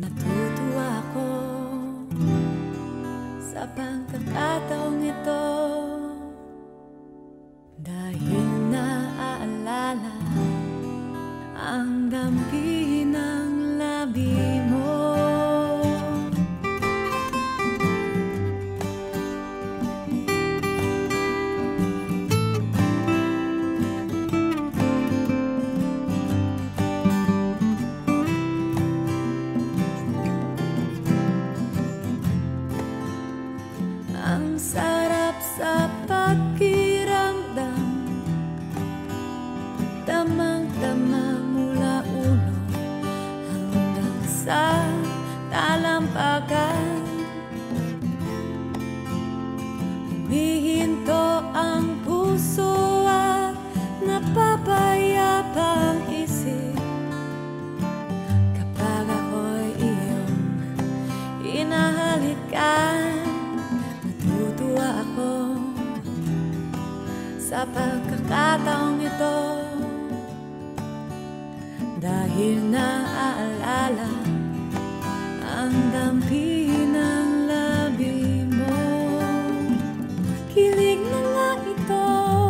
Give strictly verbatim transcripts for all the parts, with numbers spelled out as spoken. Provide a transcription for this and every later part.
Natutuwa ako sa pagkakataong ito, dahil naaalala ang dampi ng labi mo. Ang sarap sa pakiramdam, damang-dama mula ulo hanggang sa talampakan. Humihinto ang puso at napapayapang isip kapag ako'y iyong inahalikan. Natutuwa ako sa pagkakataong ito, dahil naaalala ang dampi ng labi mo. Kilig na nga ito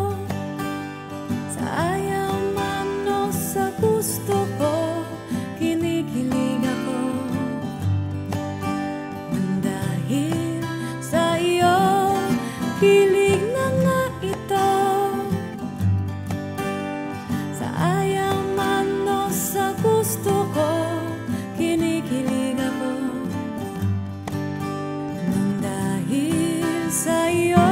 sa ayaw man o sa gusto ko. Kinikilig ako nang dahil sa iyo. Kilig na nga ito sa ayaw man o sa gusto ko. Kinikilig ako nang dahil sa iyo.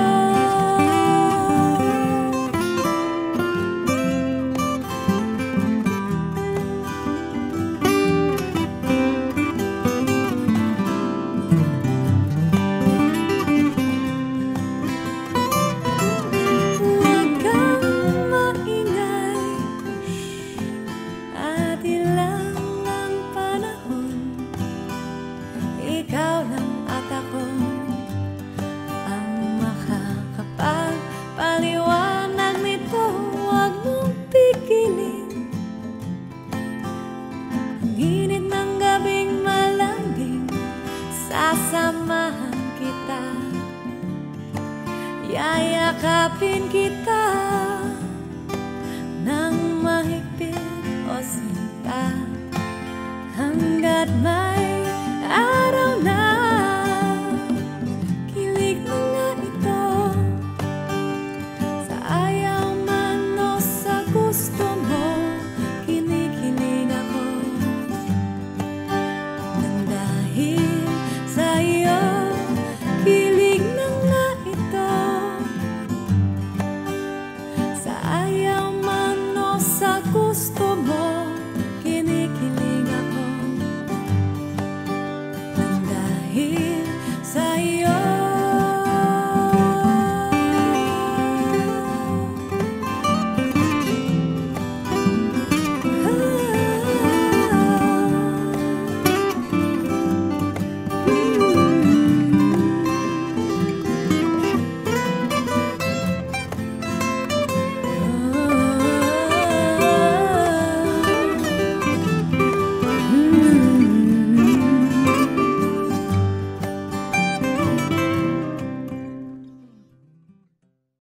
Ikaw lang at ako ang makakapagpaliwanag nito. Huwag mong pigilin ang init ng gabing malambing. Sasamahan kita, yayakapin kita ng mahigpit, o sinta, hanggat may araw na